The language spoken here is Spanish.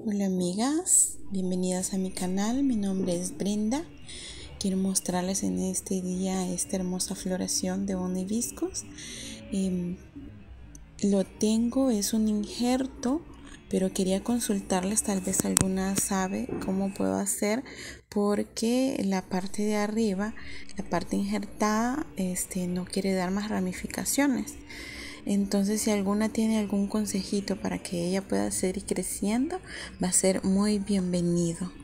Hola amigas, bienvenidas a mi canal. Mi nombre es Brenda. Quiero mostrarles en este día esta hermosa floración de un hibiscus. Lo tengo, es un injerto, pero quería consultarles, tal vez alguna sabe cómo puedo hacer, porque la parte de arriba, la parte injertada, no quiere dar más ramificaciones. Entonces, si alguna tiene algún consejito para que ella pueda seguir creciendo, va a ser muy bienvenido.